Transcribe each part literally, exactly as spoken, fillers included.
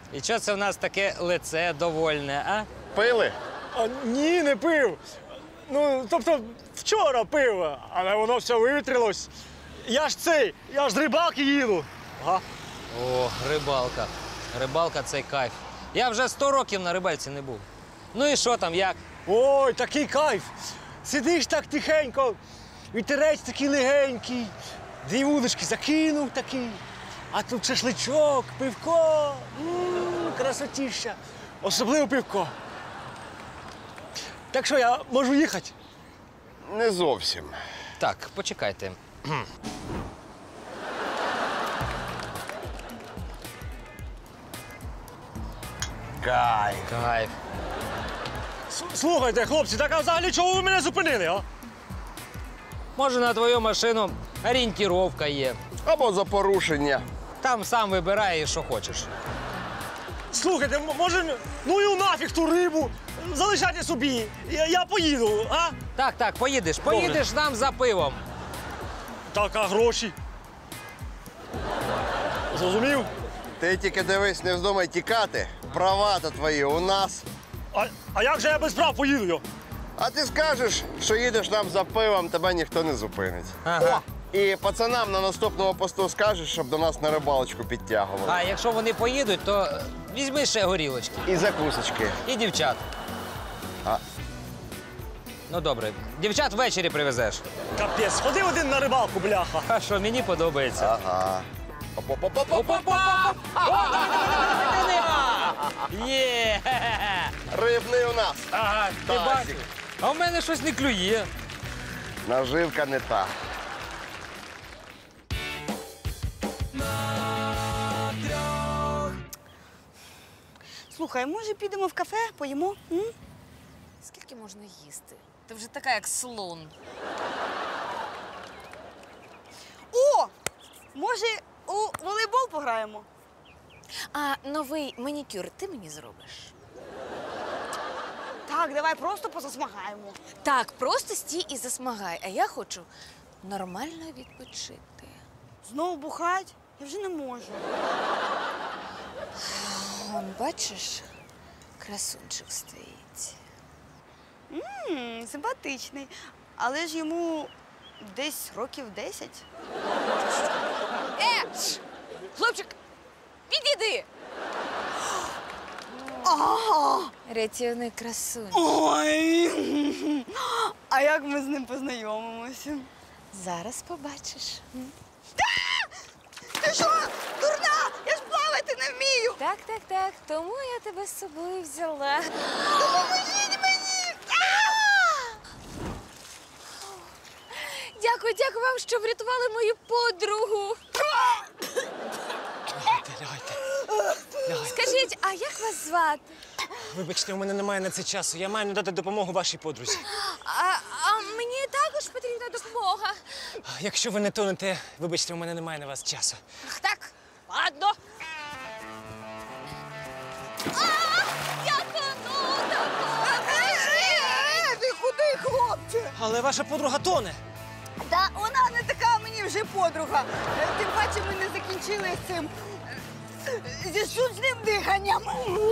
І що це в нас таке лице довольне, а? Пили? А, ні, не пив. Ну, тобто, вчора пив, але воно все вивітрилось. Я ж цей, я ж з рибалки їду. Ага. О, рибалка. Рибалка – це кайф. Я вже сто років на рибальці не був. Ну і що там, як? Ой, такий кайф. Сидиш так тихенько, вітерець такий легенький, дві вудочки закинув такий, а тут шашличок, пивко, м-м, красотіща. Особливо пивко. Так що, я можу їхати? Не зовсім. Так, почекайте. Кайф. Кайф. С- Слухайте, хлопці, так а взагалі чого ви мене зупинили, а? Може, на твою машину орієнтіровка є. Або за порушення. Там сам вибирай, що хочеш. Слухайте, м- може, ну і нафіг ту рибу, залишайте собі, я, я поїду, а? Так, так, поїдеш. Поїдеш нам за пивом. Так, а гроші? Зрозумів? Ти тільки дивись, не вздумай тікати. Права-то твої у нас. А, а як же я без прав поїду? Йо? А ти скажеш, що їдеш нам за пивом, тебе ніхто не зупинить. Ага. О, і пацанам на наступному посту скажеш, щоб до нас на рибалочку підтягували. А якщо вони поїдуть, то е, візьми ще горілочки. І закусочки. І дівчат. А. Ну добре, дівчат ввечері привезеш. Капець, сходи один на рибалку, бляха. А що, мені подобається. Ага. Опа-па! Є! Рибний у нас. Ага, ти Тазик. бачиш? А в мене щось не клює. Наживка не та. Слухай, може підемо в кафе, поїмо? М? Скільки можна їсти? Ти вже така, як слон. О! Може, у волейбол пограємо? А новий манікюр ти мені зробиш? Так, давай просто позасмагаємо. Так, просто стій і засмагай. А я хочу нормально відпочити. Знову бухать? Я вже не можу. Вон, бачиш, красунчик стоїть. Ммм, симпатичний. Але ж йому десь років десять. Е! Ш! Хлопчик, підійди! Ага! Рятівний красунчик. Ой! А як ми з ним познайомимося? Зараз побачиш. Ти що, дурна? Я ж плавати не вмію! Так, так, так. Тому я тебе з собою взяла. Допоможіть мені! Дякую, дякую вам, що врятували мою подругу. Лягайте, лягайте. Лягайте. Скажіть, а як вас звати? Вибачте, у мене немає на це часу. Я маю надати допомогу вашій подрузі. А, а мені також потрібна допомога. Якщо ви не тонете, вибачте, у мене немає на вас часу. Ах, так, ладно. А, я тону, Е, ти куди, хлопче? Але ваша подруга тоне. Та вона не така мені вже подруга. Е, Тим паче ми не закінчили з цим е, зі штучним диханням.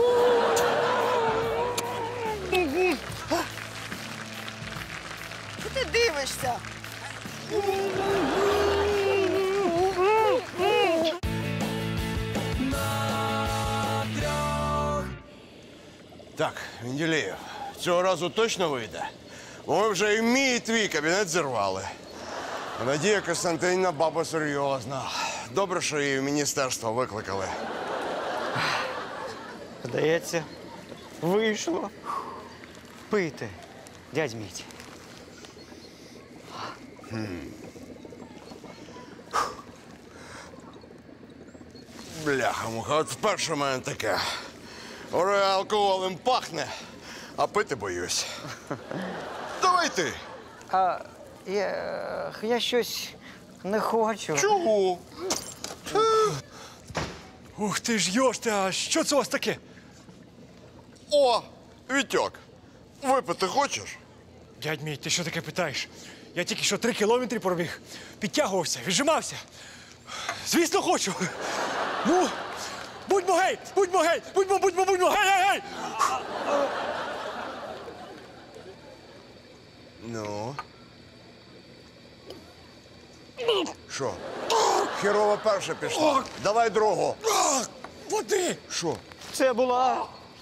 Що ти дивишся? Так, Менделєєв, цього разу точно вийде? Бо ми вже і мій, і твій кабінет зірвали. А Надія Костянтинівна баба серйозна. Добре, що її в міністерство викликали. Здається, вийшло. Пийте, дядь Міть. Бляха-муха, от вперше в мене таке. Оре алкоголем пахне, а пити боюсь. Давай ти. А я, я щось не хочу. Чого? Ух ти ж, йошти, а що це у вас таке? О, Вітьок, випити хочеш? Дядь мій, ти що таке питаєш? Я тільки що три кілометри пробіг, підтягувався, віджимався. Звісно, хочу. Ну, будьмо гей! Будьмо гей! Будьмо, будьмо, будьмо, гей, гей, гей! Ну. Що? Херова перша пішла. Давай другу. Води! Що? Це була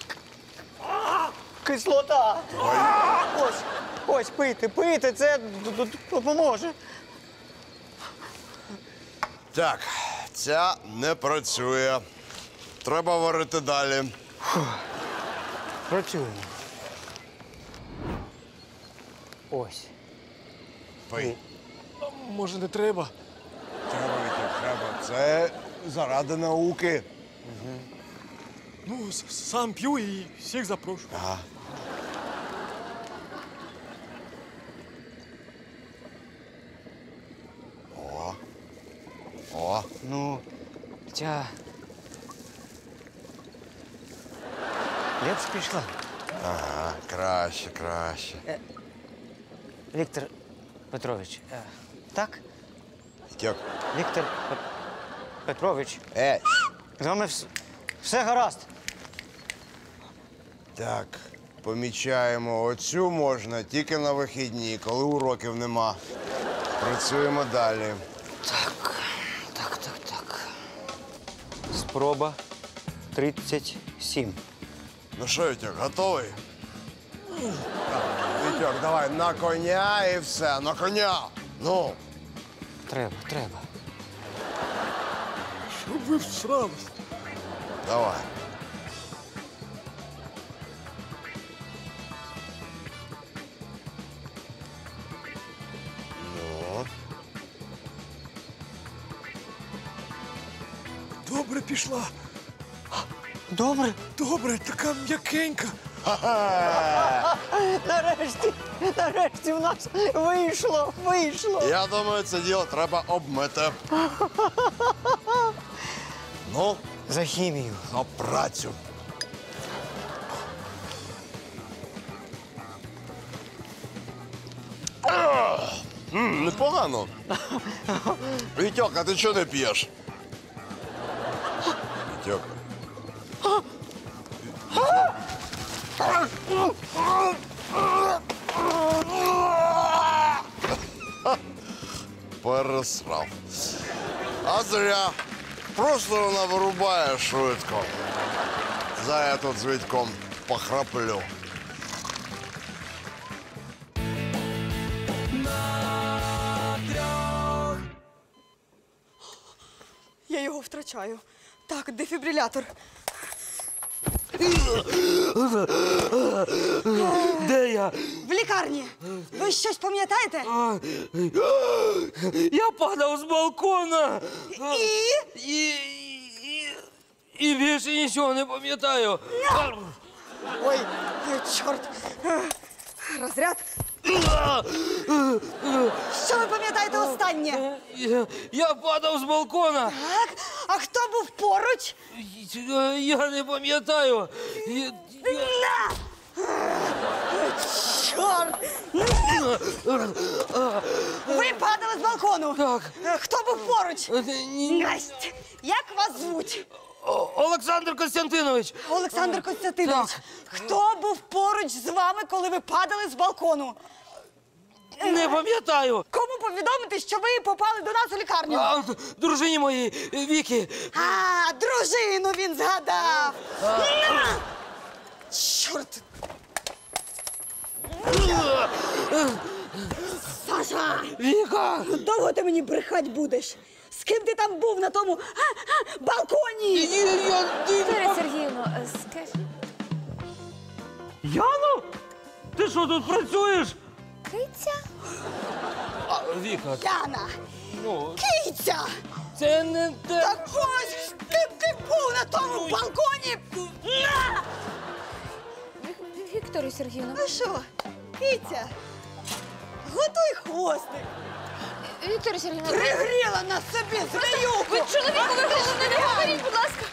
кислота. Ось, ось, пийте, пийте, це д- д- допоможе. Так, ця не працює. Треба варити далі. Працюємо. Ось. Пий. Може, не треба? Треба, Вітя, треба. Це заради науки. Ну, с- сам п'ю і всіх запрошую. Ага. О. О. Ну, ця. Лепш пішла. Ага, краще, краще. Віктор Петрович. е, Так? Вітьок. Віктор Пет- Петрович. Е. З вами вс- все гаразд. Так, помічаємо, оцю можна тільки на вихідні, коли уроків нема. Працюємо далі. Так, так, так, так. Спроба тридцять сім. Ну що, Вітьок, готовий? Вітьок, давай на коня і все, на коня. Ну. Треба, треба. Щоб ви всрались. Давай. Ну. Добре пішла. Добре. Добре, така м'якенька. Нарешті, нарешті в нас вийшло, вийшло. Я думаю, це діло треба обмити. Ну, За хімію. на працю. М, непогано. Вітьок, а ти чого не п'єш? Вітьок. Пересрав. А зря. Просто вона вирубає швидко. За я тут з Вітьком похраплю. Я його втрачаю. Так, дефібрилятор. Де я? В лікарні. Ви щось пам'ятаєте? Я падав з балкона. І? І, і, і більше нічого не пам'ятаю. Ой, ой, чорт. Розряд. Що ви пам'ятаєте останнє? Я, я падав з балкона. Так, а хто був поруч? Я не пам'ятаю. Я- я- Чорт! Ви падали з балкону. Так. Е, Хто був поруч? Ні- Настя, як вас звуть? О- Олександр Костянтинович. Олександр Костянтинович. Так. Хто був поруч з вами, коли ви падали з балкону? Не пам'ятаю. Кому повідомити, що ви попали до нас у лікарню? А, д- дружині моїй Віки. А, дружину він згадав. На! Чорт! Саша! Віка. Довго ти мені брехать будеш? З ким ти там був на тому а, а, балконі? Я, я, ти- Вікторія Сергіївна, е, скажіть, Яно? Ти що тут працюєш? Киця? А, Віка, Яна! ну, Киця! це не те. Так ось з ким ти був на тому балконі? На! Ві- Вікторія Сергіївна, Ну що, Киця? Готуй хвостик. Вікторія Сергіївна, Пригріла на собі зміюку. ви чоловіку виходите, не говоріть, будь ласка.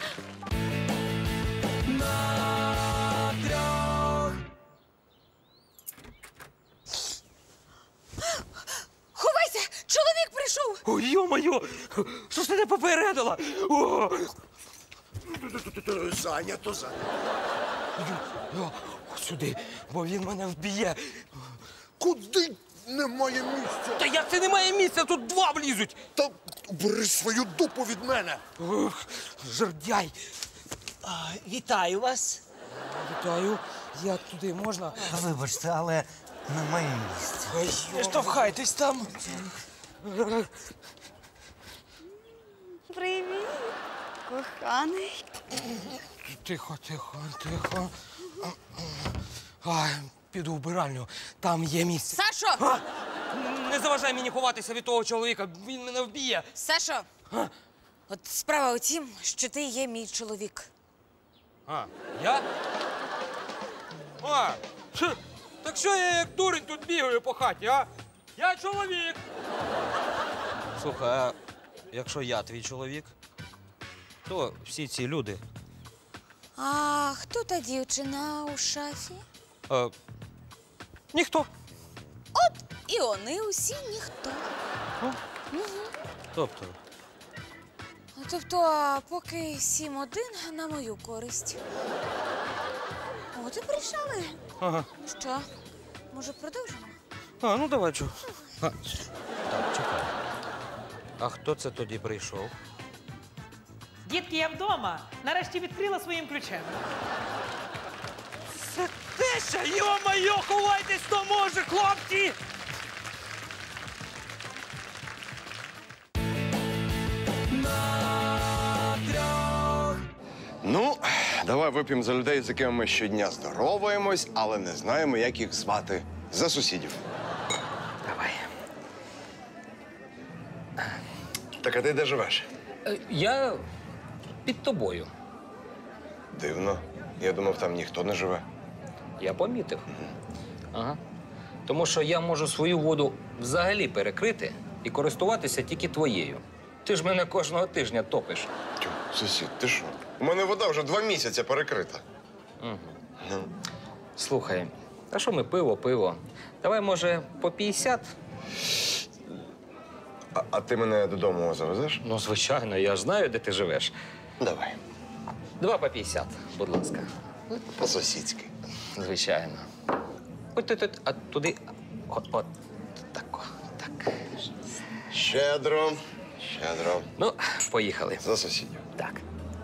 Ховайся! Чоловік прийшов! Ой, йо-моє! Що ж ти не попередила? О! Зайнято, зайнято. Сюди, бо він мене вб'є. Куди немає місця? Та як це немає місця? Тут два влізуть. Та бери свою дупу від мене. Ух, жердяй. Вітаю вас. Вітаю. Як туди можна? Вибачте, але немає місця. Не штовхайтесь там. Привіт, коханий. Тихо, тихо, тихо. Ай, піду в вбиральню. Там є місце. Сашо! А! Не заважай мені ховатися від того чоловіка. Він мене вб'є. Сашо! От справа у тім, що ти є мій чоловік. А, я? А, хе, так що я як дурень тут бігаю по хаті, а? Я чоловік. Слухай, а якщо я твій чоловік, то всі ці люди. А хто та дівчина у шафі? А, ніхто. От і вони усі ніхто. Тобто, Тобто, а поки сім один на мою користь. От і прийшли. ага. Що? Може, продовжимо? А, ну давай, чу. А, так, чекай. А хто це тоді прийшов? Дітки, я вдома. Нарешті відкрила своїм ключем. Це теща! Йо-майо, ховайтесь, хто може, хлопці! Ну, давай вип'ємо за людей, з якими ми щодня здороваємось, але не знаємо, як їх звати. За сусідів. Давай. Так, а ти де живеш? Я під тобою. Дивно. Я думав, там ніхто не живе. Я помітив. Ага. Тому що я можу свою воду взагалі перекрити і користуватися тільки твоєю. Ти ж мене кожного тижня топиш. Тю, сусід, ти що? У мене вода вже два місяці перекрита. Угу. Ну. Слухай, а що ми пиво, пиво? Давай, може, по п'ятдесят? А, а ти мене додому завезеш? Ну, звичайно, я ж знаю, де ти живеш. Давай. Два по п'ятдесят, будь ласка. По-сусідськи. Звичайно. От тут, от, от туди. От, от. Так, о, так. Щедро. Щедро. Ну, поїхали. За сусідів. Так.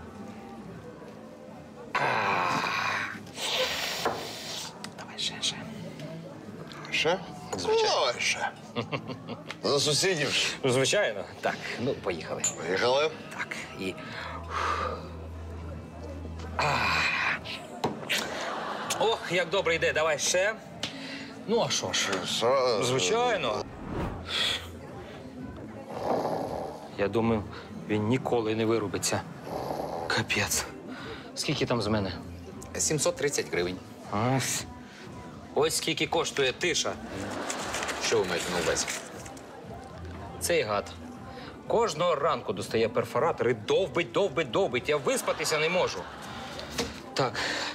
Давай ще, ще. Ще? Звичайно. Давай ще. За сусідів. ж. Ну, звичайно. Так, ну, поїхали. Поїхали. Так, і. Ох, як добре йде, давай ще. Ну, а що ж? Що? Звичайно. Я думаю, він ніколи не вирубиться. Капець. Скільки там з мене? сімсот тридцять гривень. Ось. Ось скільки коштує тиша. Що ви маєте на увазі? Цей гад кожного ранку достає перфоратор і довбить, довбить, довбить. Я виспатися не можу. Так.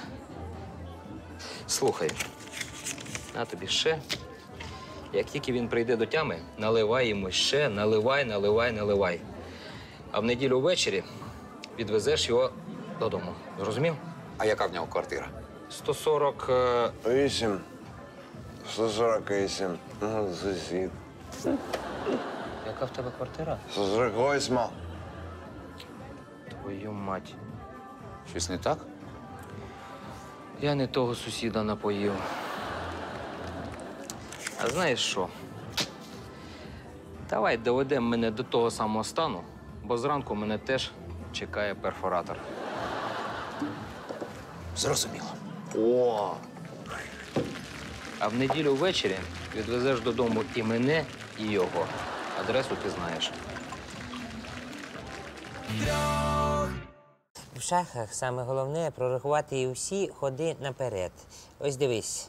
Слухай. На тобі ще. Як тільки він прийде до тями, наливай йому ще, наливай, наливай, наливай. А в неділю ввечері відвезеш його додому. Зрозумів? А яка в нього квартира? сто сорок... е, Вісім. сто сорок вісім. Ну, сусід. Яка в тебе квартира? сто сорок вісім. Твою мать. Щось не так? Я не того сусіда напоїв. А знаєш що? Давай доведемо мене до того самого стану, бо зранку мене теж чекає перфоратор. Зрозуміло. О! А в неділю ввечері відвезеш додому і мене, і його. Адресу ти знаєш. В шахах саме головне прорахувати і всі ходи наперед. Ось дивись.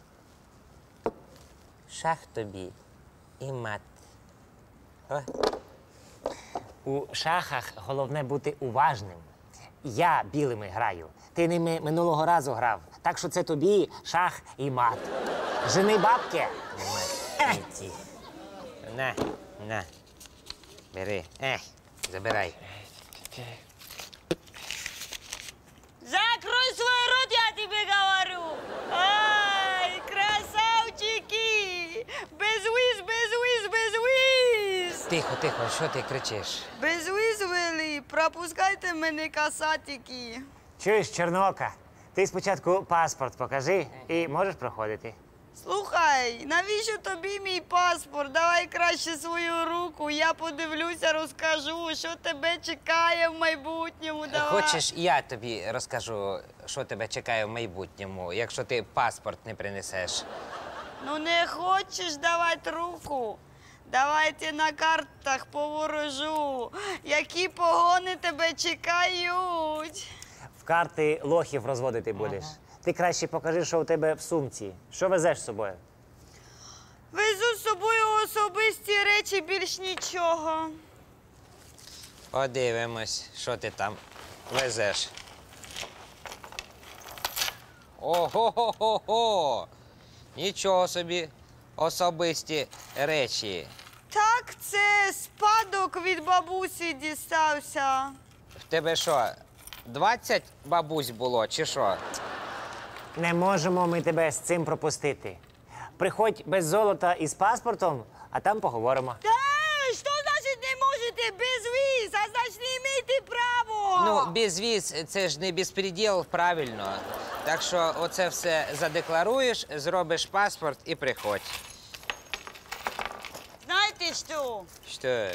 Шах тобі і мат. О. У шахах головне бути уважним. Я білими граю. Ти ними минулого разу грав. Так що це тобі шах і мат. Жени бабки. Маті. На, на. Бери. Ех, забирай. тихо, тихо, що ти кричиш? Без визволі, пропускайте мене, касатики. Чуєш, Чорноока, ти спочатку паспорт покажи і можеш проходити. Слухай, навіщо тобі мій паспорт? Давай краще свою руку, я подивлюся, розкажу, що тебе чекає в майбутньому. Давай. Хочеш, я тобі розкажу, що тебе чекає в майбутньому, якщо ти паспорт не принесеш. Ну не хочеш давати руку? Давайте на картах поворожу, які погони тебе чекають. В карти лохів розводити будеш. Ти краще покажи, що у тебе в сумці. Що везеш з собою? Везу з собою особисті речі, більш нічого. Подивимось, що ти там везеш. Ого-го-го-го! Нічого собі, особисті речі. Так, це спадок від бабусі дістався. В тебе що, двадцять бабусь було, чи що? Не можемо ми тебе з цим пропустити. Приходь без золота і з паспортом, а там поговоримо. Та, що значить не можете без віз, а значить не маєте право? Ну, безвіз – це ж не безпреділ, правильно. Так що оце все задекларуєш, зробиш паспорт і приходь. Знаєте що? Що?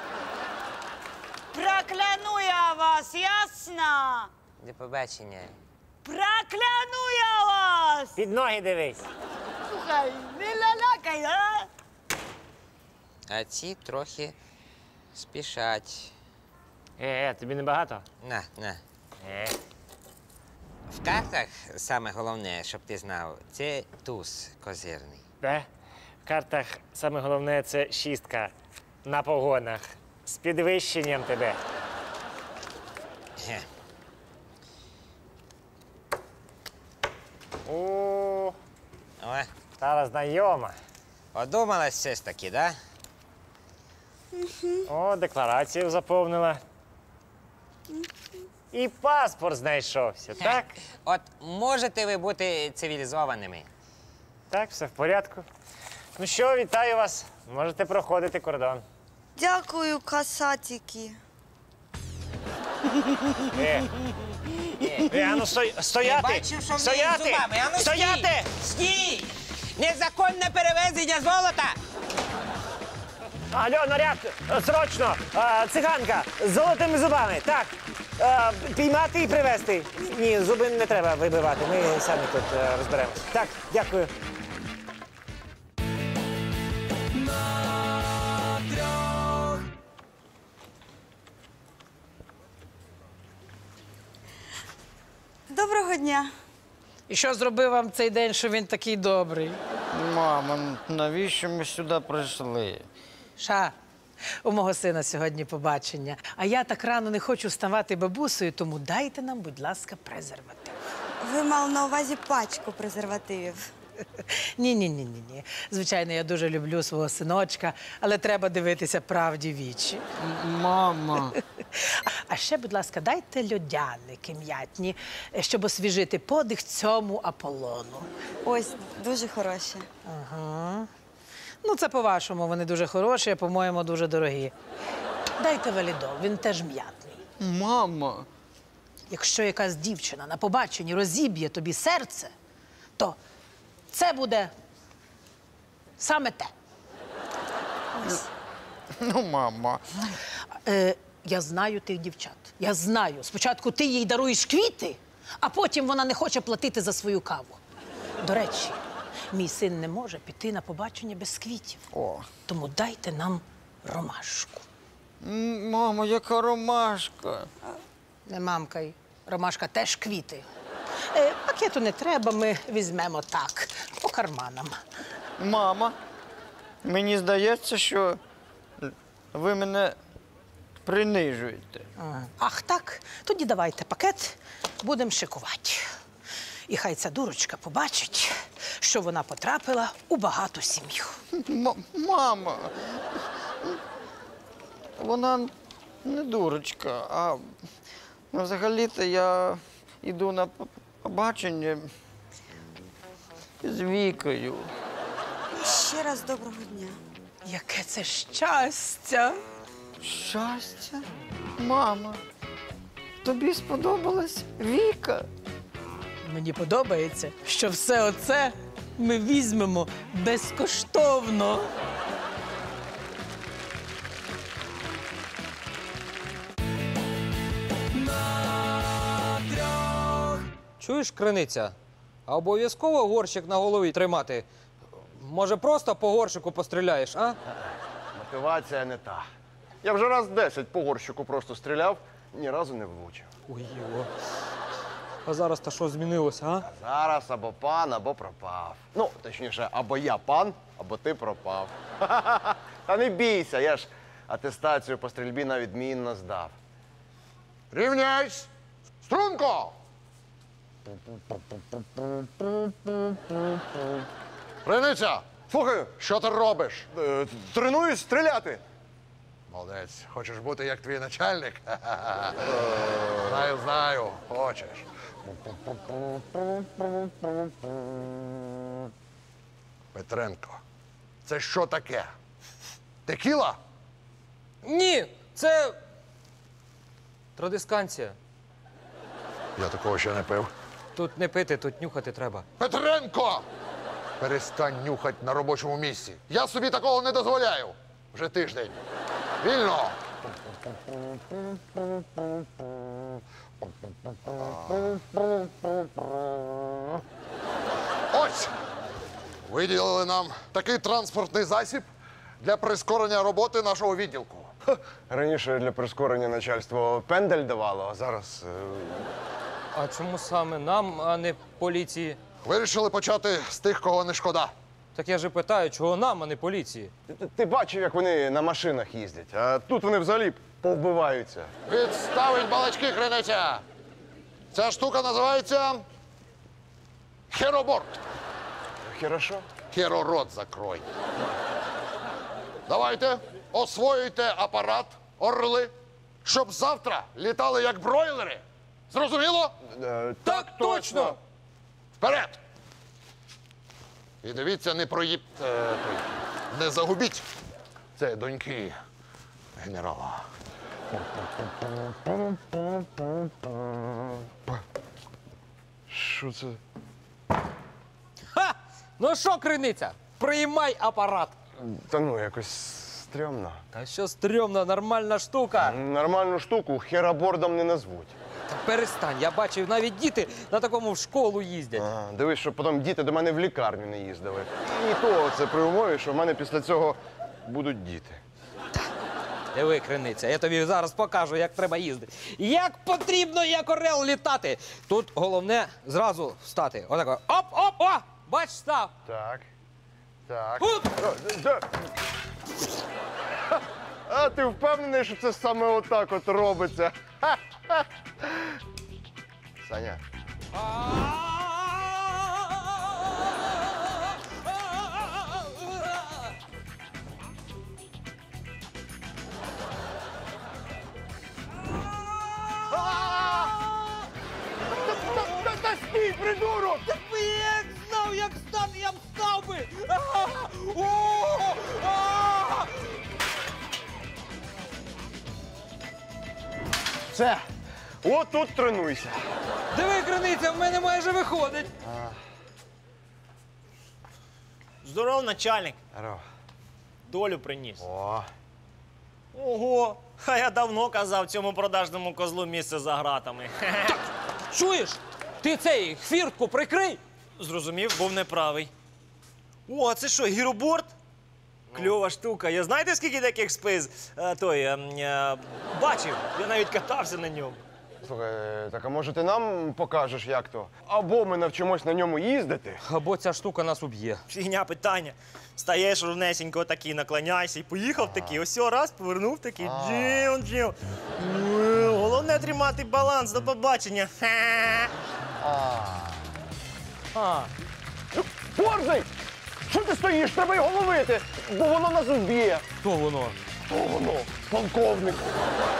Прокляну я вас, ясно? До побачення. Прокляну я вас! Під ноги дивись. Слухай, не лалакай, а? А ці трохи спішать. Е, е, тобі небагато? На, на. Е. В картах саме головне, щоб ти знав, це туз козирний. Де? В картах саме головне це шістка на погонах. З підвищенням тебе. Ге. О, О, стала знайома. подумалась все ж таки, да? О, декларацію заповнила. І паспорт знайшовся, так? От можете ви бути цивілізованими? Так, все в порядку. Ну що, вітаю вас. Можете проходити кордон. Дякую, касатики. Е, е, а ну стой, стояти! Бачив, що в неї стояти! зубами. А ну, стояти! Стій! Стій! Незаконне перевезення золота! Алло, наряд, е, срочно! Е, циганка з золотими зубами. Так. Е, піймати і привезти. Ні, зуби не треба вибивати. Ми самі тут е, розберемося. Так, дякую. Доброго дня. І що зробив вам цей день, що він такий добрий? Мама, навіщо ми сюди прийшли? Ша, у мого сина сьогодні побачення. А я так рано не хочу ставати бабусею, тому дайте нам, будь ласка, презерватив. Ви мали на увазі пачку презервативів. Ні-ні-ні-ні. Звичайно, я дуже люблю свого синочка, але треба дивитися правді в очі. Мама. А ще, будь ласка, дайте льодяники м'ятні, щоб освіжити подих цьому Аполлону. Ось, дуже хороше. Ага. Ну, це по-вашому, вони дуже хороші, а по-моєму, дуже дорогі. Дайте валідол, він теж м'ятний. Мама. Якщо якась дівчина на побаченні розіб'є тобі серце, то це буде саме те. Ось. Ну, мама. Е, я знаю тих дівчат. Я знаю. Спочатку ти їй даруєш квіти, а потім вона не хоче платити за свою каву. До речі, мій син не може піти на побачення без квітів. О. Тому дайте нам ромашку. М, Мамо, яка ромашка. Не мамкай. Ромашка теж квіти. Е, пакету не треба, ми візьмемо так, по карманам. Мама, мені здається, що ви мене принижуєте. А, Ах так? Тоді давайте пакет, будемо шикувати. І хай ця дурочка побачить, що вона потрапила у багату сім'ю. М- Мама, вона не дурочка, а взагалі-то я йду на п- побачення з Вікою. Ще раз доброго дня. Яке це щастя! Щастя? Мама, тобі сподобалась Віка? Мені подобається, що все оце ми візьмемо безкоштовно. Чуєш, криниця? А обов'язково горщик на голові тримати? Може, просто по горщику постріляєш, а? Мотивація не та. Я вже раз десять по горщику просто стріляв, ні разу не влучив. Ой, його. А зараз то що змінилося, а? Зараз або пан, або пропав. Ну, точніше, або я пан, або ти пропав. Та не бійся, я ж атестацію по стрільбі на відмінно здав. Рівняйсь! Струнко! Криниця! Слухаю, що ти робиш? Е, тренуюсь стріляти. Молодець. Хочеш бути як твій начальник? Знаю, знаю. Хочеш. Петренко, це що таке? Текіла? Ні, це традисканція. Я такого ще не пив. Тут не пити, тут нюхати треба. Петренко! Перестань нюхати на робочому місці. Я собі такого не дозволяю. Вже тиждень. Вільно! Ось! Виділили нам такий транспортний засіб для прискорення роботи нашого відділку. Раніше для прискорення начальство пендель давало, а зараз... А чому саме нам, а не поліції? Вирішили почати з тих, кого не шкода. Так я же питаю, чого нам, а не поліції? Ти, ти бачив, як вони на машинах їздять, а тут вони взагалі повбиваються. Відставить балачки, криниця! Ця штука називається хероборд. Хорошо. Херорот закрой. Давайте, освоюйте апарат, орли, щоб завтра літали як бройлери. Зрозуміло? Е, так точно! Вперед! І дивіться, не проїб... Е, той, не загубіть. Це доньки генерала. Що це? Ха! Ну що, криниця, приймай апарат. Та ну, якось стрьомно. Та що стрьомно, нормальна штука. Нормальну штуку херобордом не назвуть. Та перестань, я бачив, навіть діти на такому в школу їздять. Ага, дивись, щоб потім діти до мене в лікарню не їздили. І то це при умові, що в мене після цього будуть діти. Диви, криниця, я тобі зараз покажу, як треба їздити. Як потрібно, як орел, літати. Тут головне зразу встати. Отако. Оп, оп, о! Бач, став. Так. Так. Хуп! О, де? А ти впевнений, що це саме отак от робиться? Ха-ха. Саня. Та стій, придурок! Так би я як знав, як стати, я б став би! Все, от тут тренуйся. Диви, криниця, в мене майже виходить. Здоров, начальник. Здорово. Долю приніс. О, Ого! А я давно казав цьому продажному козлу місце за гратами. Чуєш? Ти цей хвіртку прикрий. Зрозумів, був неправий. О, а це що, гіроборд? Кльова штука. Я знаєте, скільки таких спиз? Е, той, е, е, бачив. Я навіть катався на ньому. слухай, так а може ти нам покажеш, як то? Або ми навчимось на ньому їздити. Або ця штука нас уб'є. Фігня питання. Стаєш ровнесенько такий, наклоняйся і поїхав такий. Ось о, раз, повернув такий. Джим, джим. Е, Головне тримати баланс. До побачення. Ха. А, Борзий! Що ти стоїш? Треба його ловити, бо воно нас вб'є. хто воно? Хто воно? Полковник.